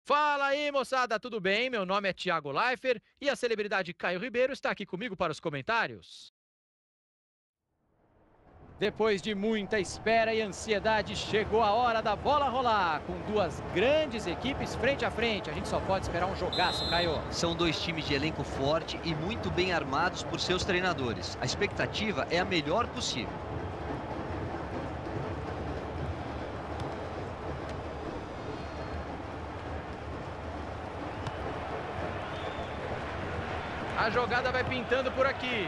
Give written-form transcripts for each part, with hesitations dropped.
Fala aí, moçada, tudo bem? Meu nome é Thiago Leifert e a celebridade Caio Ribeiro está aqui comigo para os comentários. Depois de muita espera e ansiedade, chegou a hora da bola rolar, com duas grandes equipes frente a frente. A gente só pode esperar um jogaço, Caio. São dois times de elenco forte e muito bem armados por seus treinadores. A expectativa é a melhor possível. A jogada vai pintando por aqui.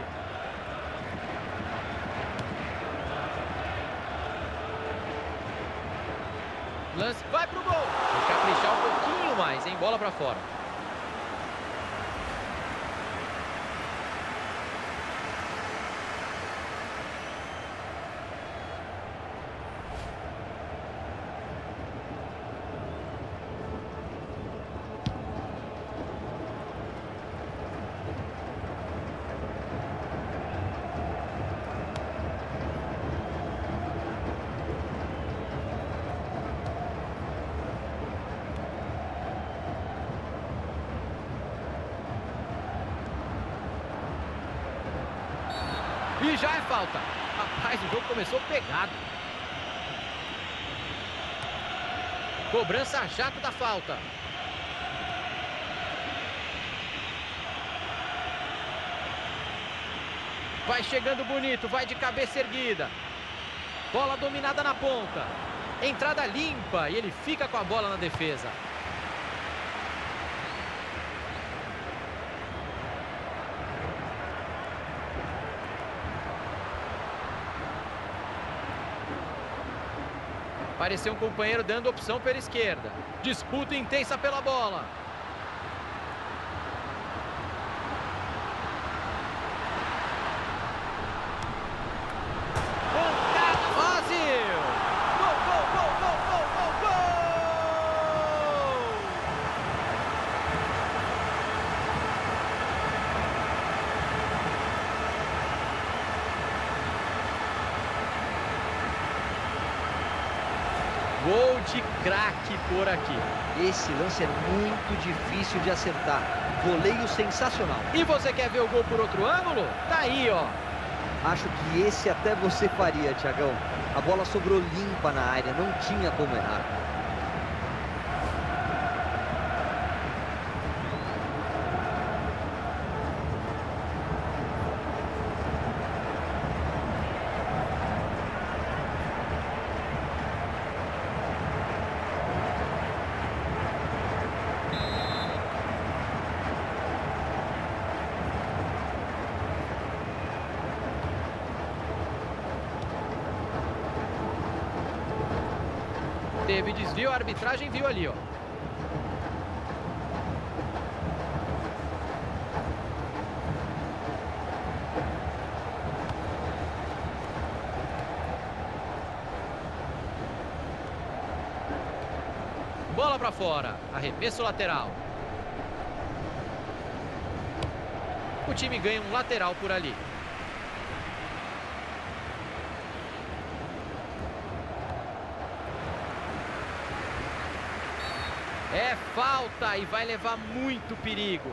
Lance vai pro gol. Tem que caprichar um pouquinho mais, hein? Bola pra fora. E já é falta. Rapaz, o jogo começou pegado. Cobrança chata da falta. Vai chegando bonito, vai de cabeça erguida. Bola dominada na ponta. Entrada limpa e ele fica com a bola na defesa. Pareceu um companheiro dando opção pela esquerda. Disputa intensa pela bola. Pancada fácil. Gol, gol, gol, gol, gol, gol, gol! Gol de craque por aqui. Esse lance é muito difícil de acertar. Voleio sensacional. E você quer ver o gol por outro ângulo? Tá aí, ó. Acho que esse até você faria, Thiagão. A bola sobrou limpa na área, não tinha como errar. Teve desvio, a arbitragem viu ali, ó. Bola pra fora. Arremesso lateral. O time ganha um lateral por ali. É falta e vai levar muito perigo.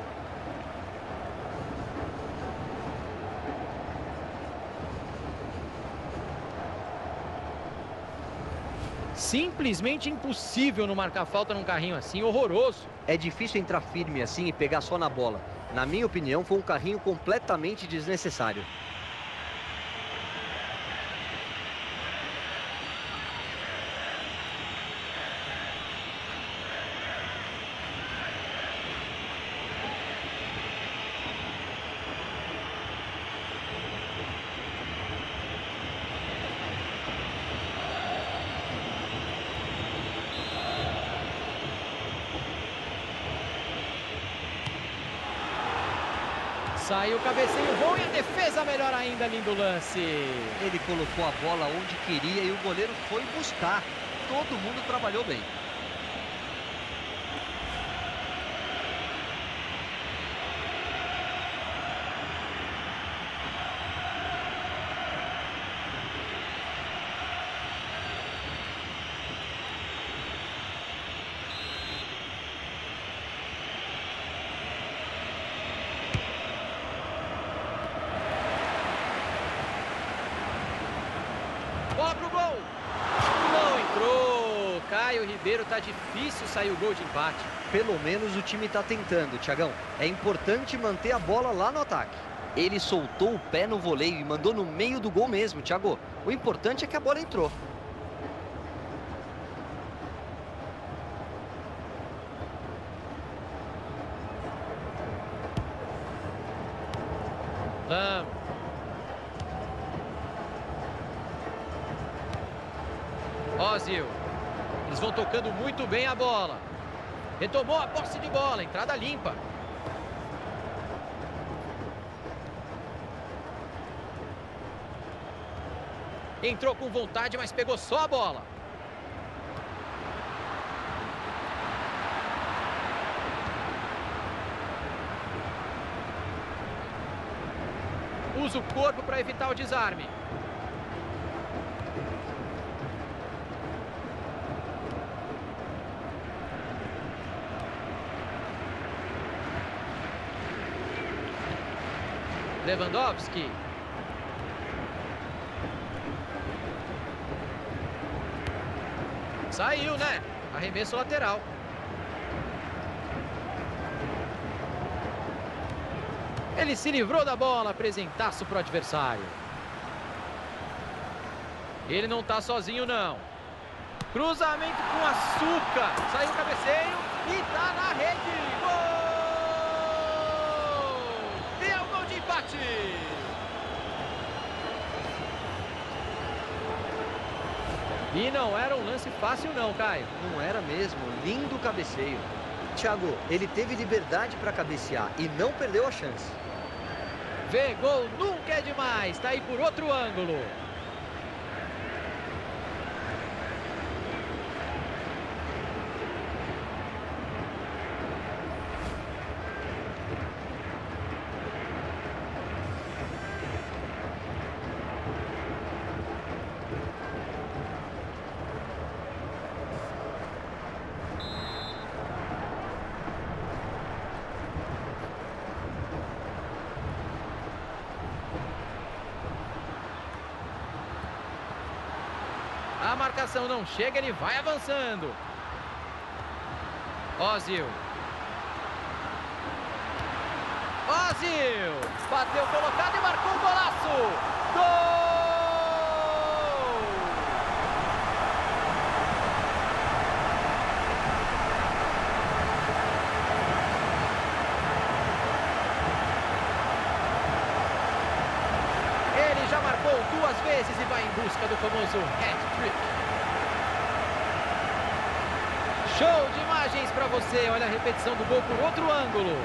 Simplesmente impossível não marcar falta num carrinho assim, horroroso. É difícil entrar firme assim e pegar só na bola. Na minha opinião, foi um carrinho completamente desnecessário. Saiu o cabeceio bom e a defesa melhor ainda, lindo lance. Ele colocou a bola onde queria e o goleiro foi buscar. Todo mundo trabalhou bem. Ribeiro, tá difícil sair o gol de empate. Pelo menos o time está tentando, Thiagão. É importante manter a bola lá no ataque. Ele soltou o pé no voleio e mandou no meio do gol mesmo, Thiago. O importante é que a bola entrou. Ozil. Eles vão tocando muito bem a bola. Retomou a posse de bola, entrada limpa. Entrou com vontade, mas pegou só a bola. Usa o corpo para evitar o desarme. Lewandowski. Saiu, né? Arremesso lateral. Ele se livrou da bola, presentaço para o adversário. Ele não tá sozinho, não. Cruzamento com açúcar. Saiu o cabeceio e tá na rede. Gol! E é o gol de empate. E não era um lance fácil não, Caio. Não era mesmo, lindo cabeceio. Thiago, ele teve liberdade para cabecear e não perdeu a chance. Ver gol nunca é demais, tá aí por outro ângulo. A marcação não chega, ele vai avançando. Ozil. Ozil! Bateu colocado e marcou o golaço! Gol! Ele já marcou 2 vezes e vai em busca do famoso hat-trick. Show de imagens para você. Olha a repetição do gol por outro ângulo.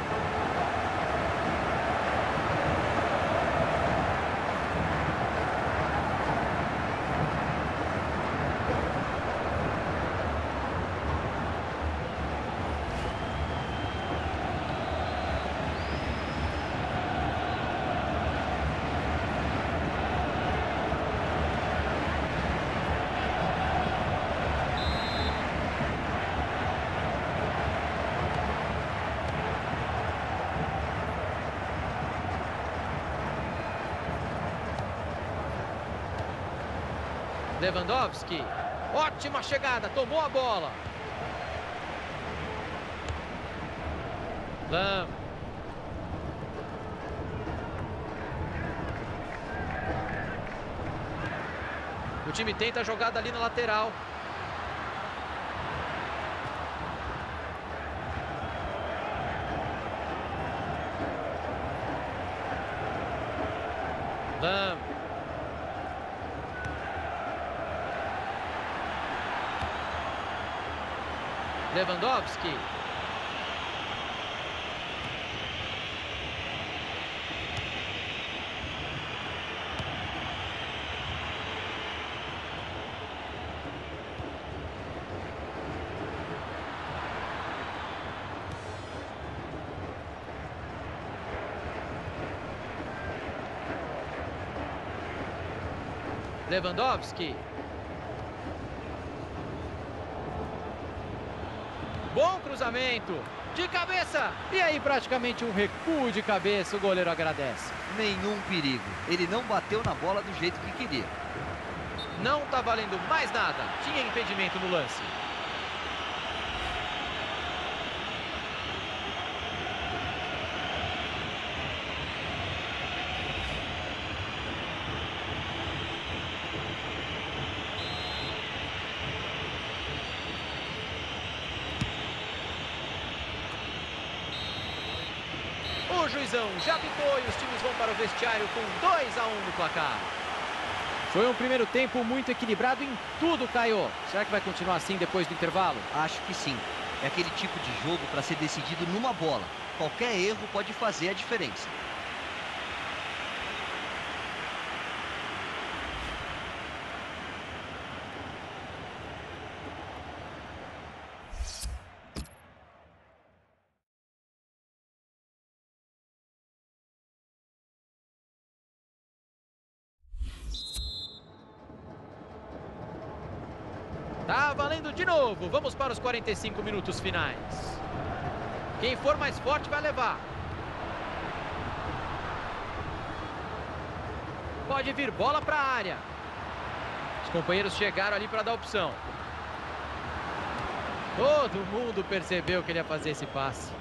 Lewandowski, ótima chegada, tomou a bola. Lam. O time tenta a jogada ali na lateral. Lam. Lewandowski. Lewandowski. Bom cruzamento, de cabeça, e aí praticamente um recuo de cabeça, o goleiro agradece. Nenhum perigo, ele não bateu na bola do jeito que queria. Não tá valendo mais nada, tinha impedimento no lance. O juizão já apitou e os times vão para o vestiário com 2-1 no placar. Foi um primeiro tempo muito equilibrado em tudo, Caio. Será que vai continuar assim depois do intervalo? Acho que sim. É aquele tipo de jogo para ser decidido numa bola. Qualquer erro pode fazer a diferença. Tá valendo de novo. Vamos para os 45 minutos finais. Quem for mais forte vai levar. Pode vir bola para a área. Os companheiros chegaram ali para dar opção. Todo mundo percebeu que ele ia fazer esse passe.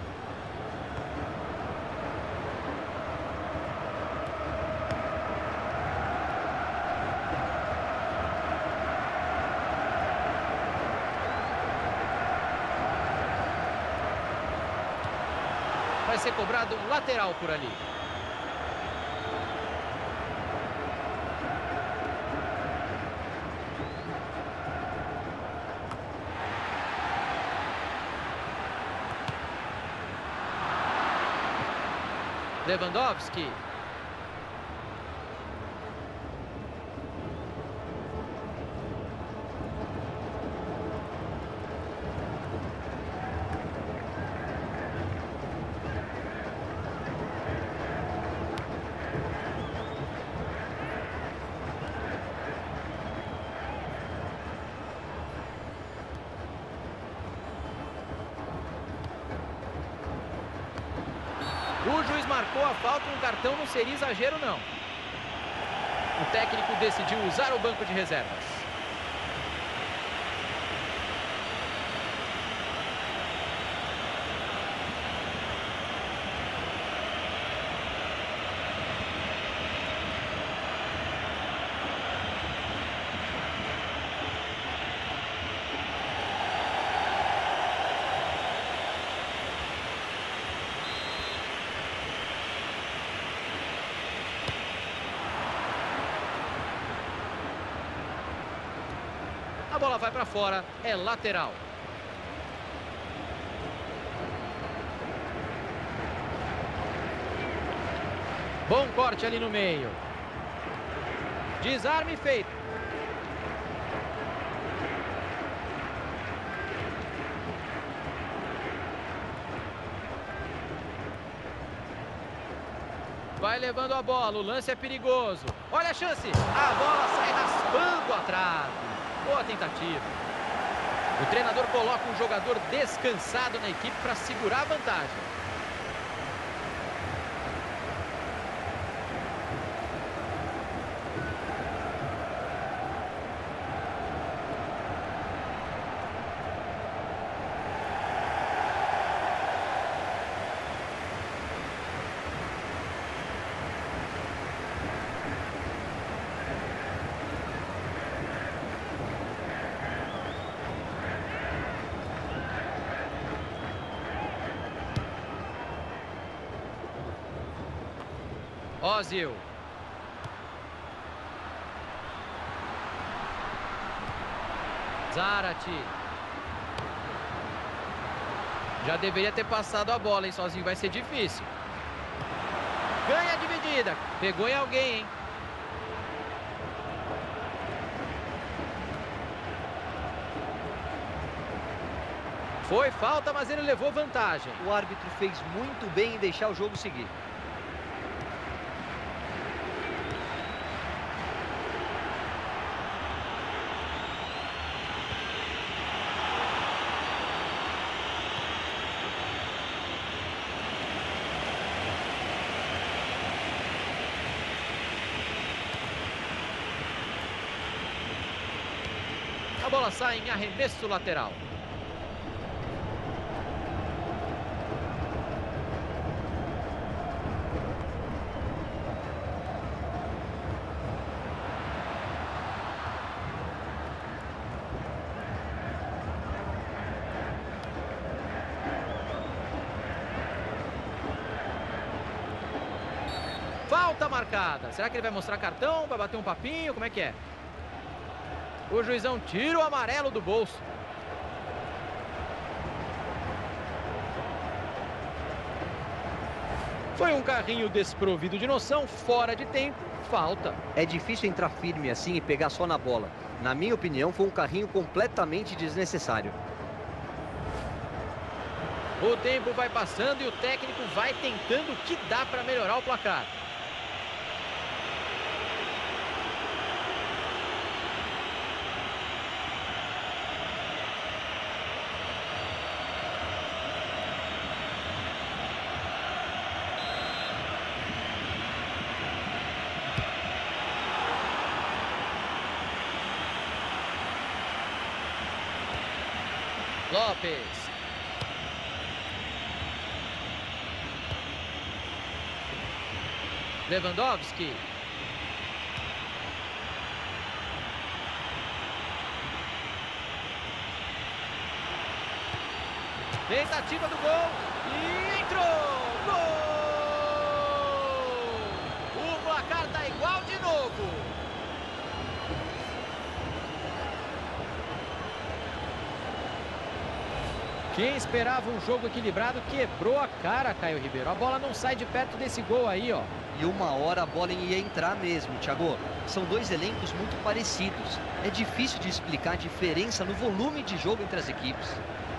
Vai ser cobrado um lateral por ali. Lewandowski. O juiz marcou a falta e um cartão não seria exagero, não. O técnico decidiu usar o banco de reservas. A bola vai para fora, é lateral. Bom corte ali no meio. Desarme feito. Vai levando a bola, o lance é perigoso. Olha a chance, a bola sai raspando a trave. Boa tentativa. O treinador coloca um jogador descansado na equipe para segurar a vantagem. Ozil. Zarate. Já deveria ter passado a bola, hein? Sozinho vai ser difícil. Ganha a dividida. Pegou em alguém, hein? Foi falta, mas ele levou vantagem. O árbitro fez muito bem em deixar o jogo seguir. A bola sai em arremesso lateral. Falta marcada. Será que ele vai mostrar cartão? Vai bater um papinho? Como é que é? O juizão tira o amarelo do bolso. Foi um carrinho desprovido de noção, fora de tempo, falta. É difícil entrar firme assim e pegar só na bola. Na minha opinião, foi um carrinho completamente desnecessário. O tempo vai passando e o técnico vai tentando o que dá para melhorar o placar. Lopes. Lewandowski. Tentativa do gol. E entrou. Gol! O placar tá igual de novo. Quem esperava um jogo equilibrado quebrou a cara, Caio Ribeiro. A bola não sai de perto desse gol aí, ó. E uma hora a bola ia entrar mesmo, Thiago. São dois elencos muito parecidos. É difícil de explicar a diferença no volume de jogo entre as equipes.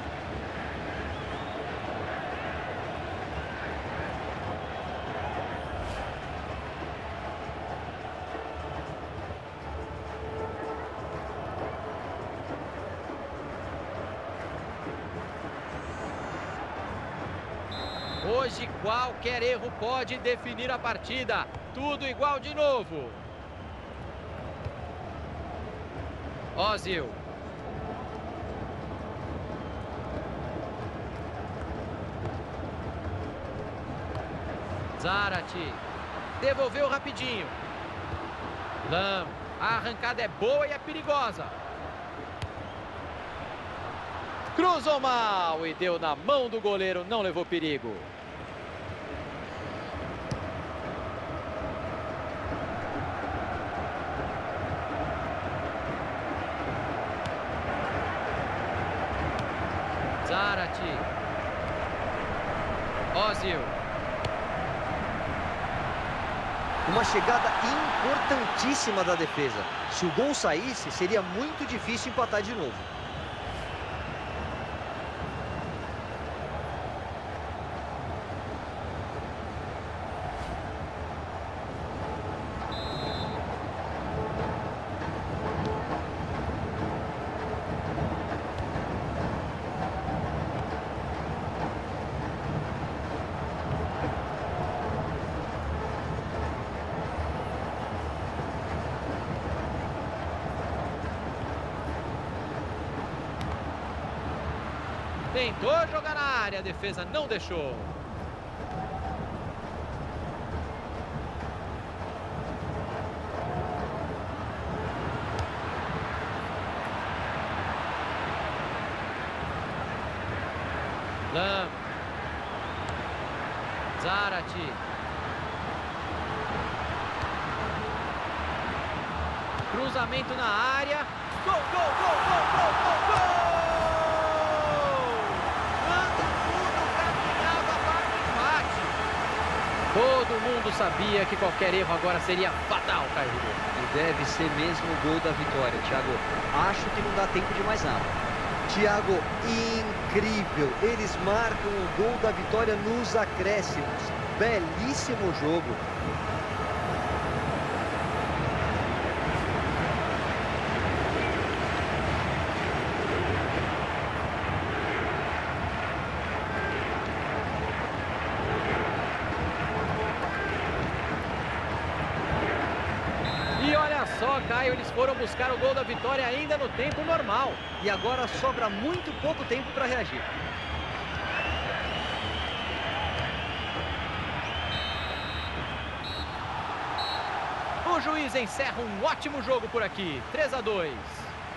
Hoje qualquer erro pode definir a partida. Tudo igual de novo. Ozil. Zarate. Devolveu rapidinho. Lam. A arrancada é boa e é perigosa. Cruzou mal e deu na mão do goleiro, não levou perigo. Zarate. Ozil. Uma chegada importantíssima da defesa. Se o gol saísse, seria muito difícil empatar de novo. Tentou jogar na área, a defesa não deixou. Lam. Zarate. Cruzamento na área. Gol, gol, gol, gol, gol, gol, gol! Todo mundo sabia que qualquer erro agora seria fatal, Caio Ribeiro. E deve ser mesmo o gol da vitória, Thiago. Acho que não dá tempo de mais nada. Thiago, incrível. Eles marcam o gol da vitória nos acréscimos. Belíssimo jogo. E olha só, Caio, eles foram buscar o gol da vitória ainda no tempo normal. E agora sobra muito pouco tempo para reagir. O juiz encerra um ótimo jogo por aqui. 3-2.